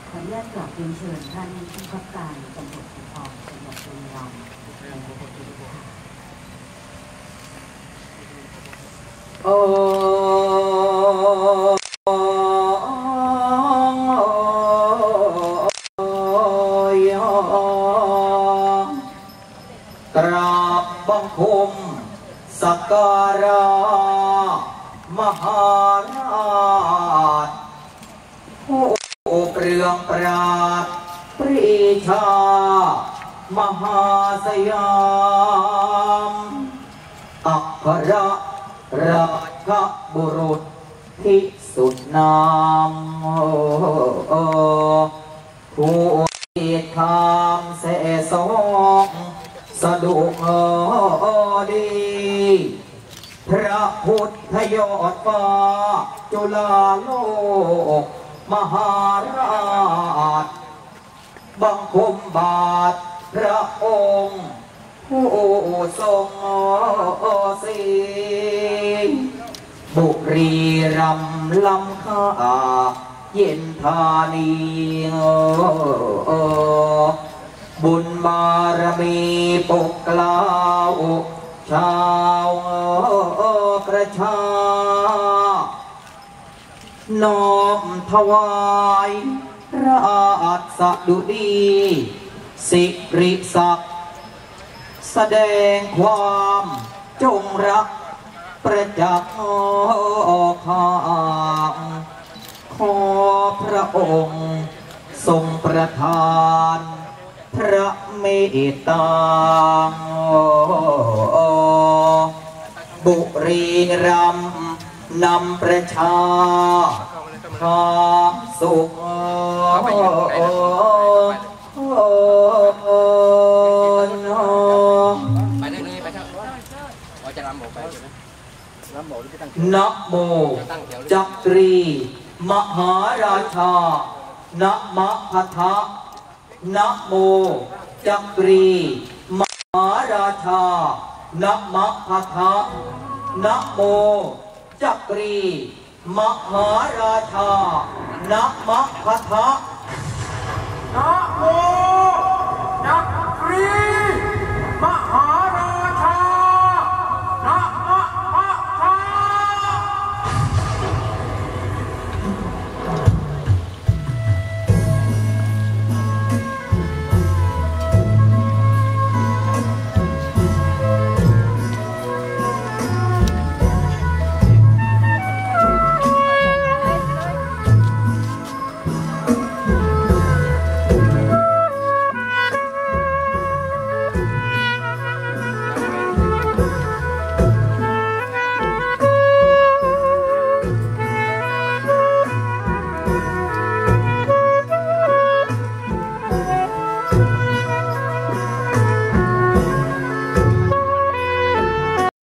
ขออนุญาตกราบเรียนเชิญท่านผู้บังคับการตำรวจภูธรจังหวัดบุรีรัมย์กราบบังคมสักการะมหาราชผู้เปลืองปราดปรีชามหาสยามอัครราชบุรุษที่สุดนามผู้ที่ทำเสสองสะดุกดีพระพุทธยอดฟ้าจุฬาโลกมหาราชบังคมบาทพระองค์ผู้ทรงศีลบุรีรัมย์ลำค่าเย็นธานีบุญบารมีปกเกล้าชาวประชาน้อมถวายราชดุดีสิริศักดิ์แสดงความจงรักประจักษ์ข้าขอพระองค์ทรงประทานพระเมตตาบุรีรัมย์นำประชาความสุขไปได้เลยไปเถอะเราจะรำออกไปนะโมจักรีมหาราชานะมะพัทธะนะโมจักรีมหาราชานะมะพัทธะนะโมจักรีมหาราชานะมะพัทธะนะโมจักรี